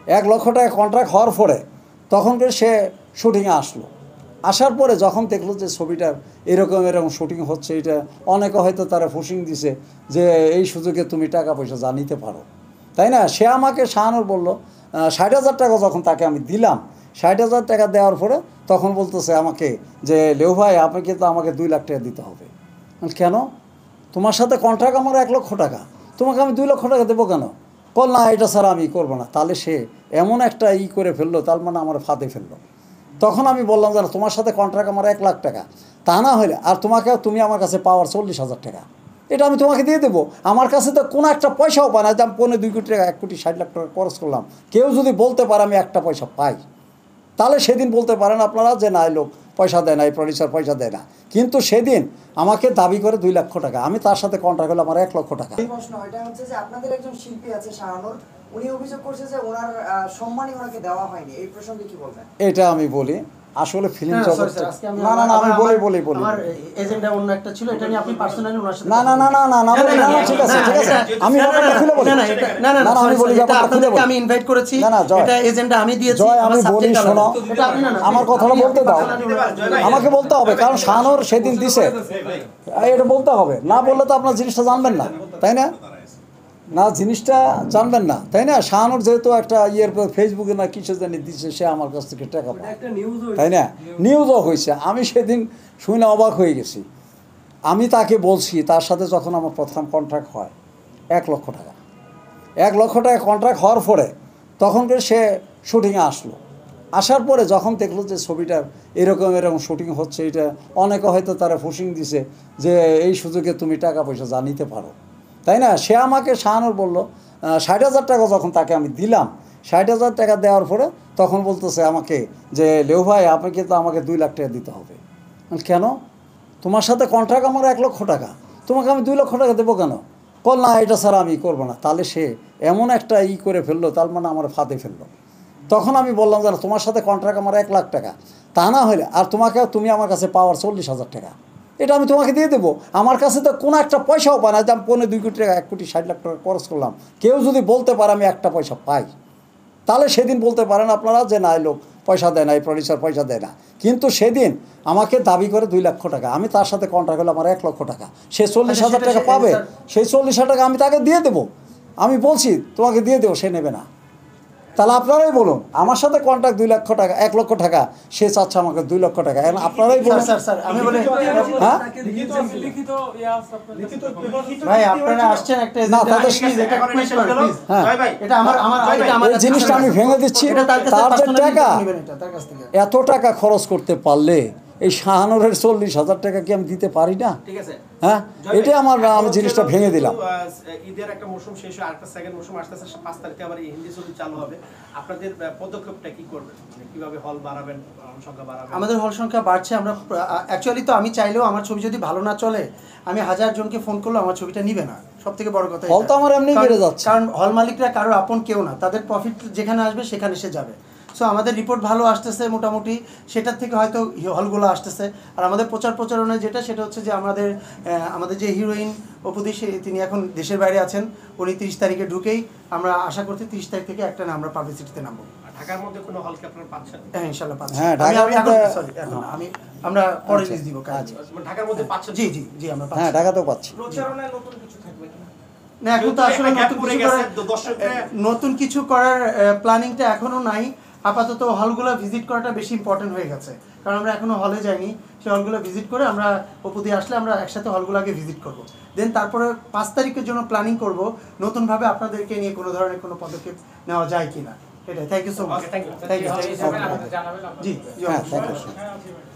1,00,000 টাকা কন্ট্রাক্ট হওয়ার পরে তখন করে সে শুটিংয়ে আসলো। আসার পরে যখন দেখলো যে ছবিটার এরকম শুটিং হচ্ছে, এটা অনেকে হয়তো তারা ফুসিং দিছে যে এই সুযোগে তুমি টাকা পয়সা যা নিতে পারো, তাই না? সে আমাকে শাহানুর বলল 60,000 টাকা যখন তাকে আমি দিলাম, 60,000 টাকা দেওয়ার পরে তখন বলতেছে আমাকে যে লেউ ভাই আপনাকে তো আমাকে 2 লাখ টাকা দিতে হবে। কেন? তোমার সাথে কন্ট্রাক্ট আমার 1,00,000 টাকা, তোমাকে আমি 2 লক্ষ টাকা দেবো কেন? বল না এটা স্যার আমি করবো না। তাহলে সে এমন একটা করে ফেললো, তার মানে আমার ফাঁদে ফেললো। তখন আমি বললাম যে তোমার সাথে কন্ট্রাক্ট আমার 1,00,000 টাকা, তা না হলে আর তুমি আমার কাছে পাওয়ার 40,000 টাকা, এটা আমি তোমাকে দিয়ে দেবো। আমার কাছে তো কোনো একটা পয়সাও পায় না যে আমি 2 কোটি টাকা 1,60,00,000 টাকা খরচ করলাম। কেউ যদি বলতে পারে আমি একটা পয়সা পাই, তাহলে সেদিন বলতে পারেন আপনারা যে না, এই লোক পয়সা দেয় না, এই প্রডিউসার পয়সা দেয় না। কিন্তু সেদিন আমাকে দাবি করে 2 লক্ষ টাকা, আমি তার সাথে কন্ট্রাক্ট হলো আমার 1,00,000 টাকা। এই প্রশ্ন এটা হচ্ছে যে আপনাদের একজন শিল্পী আছে শাহানুর, উনি অভিযোগ করছে যে ওনার সম্মানই ওনাকে দেওয়া হয়নি। এই প্রসঙ্গে কি বলবেন? এটা আমি বলি আসলে ফিল্ম জগৎ, না না না আমি বলি আমার এজেন্ডা অন্য একটা ছিল, এটা নিয়ে আপনি পার্সোনালি ওনার সাথে না না না না না না ঠিক আছে আমি ব্যাপারটা খুলে বলি। না না আমি বলি ব্যাপারটা খুলে বলি। আমি ইনভাইট করেছি, এটা এজেন্ডা আমি দিয়েছি। জয় আমি বলি শোনো, আমার কথাটা বলতে দাও, আমাকে বলতে হবে, কারণ শাহানুর সেদিন দিছে, এটা বলতে হবে। না বললে তো আপনার জিনিসটা জানবেন না, তাই না? না জিনিসটা জানবেন না, তাই না? শাহানুর যেহেতু একটা ফেসবুকে না কিছু জানি দিচ্ছে, সে আমার কাছ থেকে টাকা পায়, তাই না? নিউজও হয়েছে। আমি সেদিন শুনে অবাক হয়ে গেছি। আমি তাকে বলছি, তার সাথে যখন আমার প্রথম কন্ট্রাক্ট হয় 1,00,000 টাকা, 1,00,000 টাকা কন্ট্রাক্ট হওয়ার পরে তখন করে সে শুটিংয়ে আসলো। আসার পরে যখন দেখলো যে ছবিটার এরকম শুটিং হচ্ছে, এটা অনেকে হয়তো তারা ফুসিং দিছে যে এই সুযোগে তুমি টাকা পয়সা যা নিতে পারো, তাই না? সে আমাকে শাহানুর বলল 60,000 টাকা যখন তাকে আমি দিলাম, 60,000 টাকা দেওয়ার পরে তখন বলতেছে আমাকে যে লেউ ভাই আপনাকে তো আমাকে 2 লাখ টাকা দিতে হবে। কেন? তোমার সাথে কন্ট্রাক্ট আমার 1,00,000 টাকা, তোমাকে আমি 2 লক্ষ টাকা দেবো কেন? বল না এটা স্যার আমি করবো না। তাহলে সে এমন একটা করে ফেললো, তার মানে আমার ফাঁদে ফেললো। তখন আমি বললাম যে তোমার সাথে কন্ট্রাক্ট আমার 1,00,000 টাকা, তা না হলে আর তুমি আমার কাছে পাওয়ার 40,000 টাকা, এটা আমি তোমাকে দিয়ে দেবো। আমার কাছে তো কোনো একটা পয়সাও পায় না যে আমি 2 কোটি টাকা 1,60,00,000 টাকা খরচ করলাম। কেউ যদি বলতে পারে আমি একটা পয়সা পাই, তাহলে সেদিন বলতে পারেন আপনারা যে না, এই লোক পয়সা দেয় না, এই প্রডিউসার পয়সা দেয় না। কিন্তু সেদিন আমাকে দাবি করে 2 লক্ষ টাকা, আমি তার সাথে কন্ট্রাক্ট হলো আমার 1,00,000 টাকা। সে 40,000 টাকা পাবে, সেই 40,000 টাকা আমি তাকে দিয়ে দেবো। আমি বলছি তোমাকে দিয়ে দেবো, সে নেবে না। তাহলে আপনারাই বলুন, আমার সাথে কন্ট্রাক্ট 2 লক্ষ টাকা, 1,00,000 টাকা, সে চাচ্ছে আমাকে 2 লক্ষ টাকা। এখন আপনারাই বলুন। স্যার আমি বলি, হ্যাঁ ভাই আপনারা আসছেন একটা না তাদের এই জিনিসটা আমি ভেঙে দিচ্ছি। তার যে টাকা, এত টাকা খরচ করতে পারলে এই শাহানুরের 40,000 টাকা কি আমি দিতে পারি না? হ্যাঁ, এটাই আমি জিনিসটা ভেঙে দিলাম। ঈদের একটা মৌসুম শেষ হয়, আরেকটা সেকেন্ড মৌসুম আসতেছে, 5 তারিখে আবার এই হিন্দি ছবি চালু হবে। আপনাদের পদক্ষেপটা কি করবেন? কিভাবে হল বাড়াবেন, হল সংখ্যা বাড়াবেন? আমাদের হল সংখ্যা বাড়ছে। আমরা অ্যাকচুয়ালি তো আমি চাইলেও আমার ছবি যদি ভালো না চলে, আমি 1000 জনকে ফোন করলেও আমার ছবিটা নিবে না। সবথেকে বড় কথা হল তো আমার এমনি বেড়ে যাচ্ছে, কারণ হল মালিকরা কারোর আপন কেউ না, তাদের প্রফিট যেখানে আসবে সেখানে সে যাবে। সো আমাদের রিপোর্ট ভালো আসতেছে মোটামুটি, সেটার থেকে হয়তো হলগুলো আসতেছে। আর আমাদের প্রচারণা যেটা, সেটা হচ্ছে যে আমাদের যে হিরোইন অপুদি, তিনি এখন দেশের বাইরে আছেন। উনি 30 তারিখে ঢুকেই আমরা আশা করছি 30 তারিখ থেকে একটা না আমরা পাবলিসিটিতে নামবো। ঢাকার মধ্যে কোনো হল কি আপনারা পাচ্ছেন? হ্যাঁ ইনশাআল্লাহ পাচ্ছি। হ্যাঁ আমরা পরে রিলিজ দিব কাজ। ঢাকার মধ্যে পাচ্ছেন? জি জি জি আমরা পাচ্ছি। হ্যাঁ ঢাকাতেও পাচ্ছি। প্রচারণায় নতুন কিছু থাকবে কিনা? না এখন তো আসলে নতুন কিছু করার প্ল্যানিংটা এখনো নাই। আপাতত হলগুলো ভিজিট করাটা বেশি ইম্পর্টেন্ট হয়ে গেছে, কারণ আমরা এখনো হলে যাইনি। সেই হলগুলো ভিজিট করে আমরা অপুদি আসলে আমরা একসাথে হলগুলো আগে ভিজিট করব, দেন তারপরে 5 তারিখের জন্য প্ল্যানিং করব নতুনভাবে আপনাদেরকে নিয়ে কোনো ধরনের কোনো পদক্ষেপ নেওয়া যায় কিনা। এটাই। Thank you so much. Thank you. জি জি।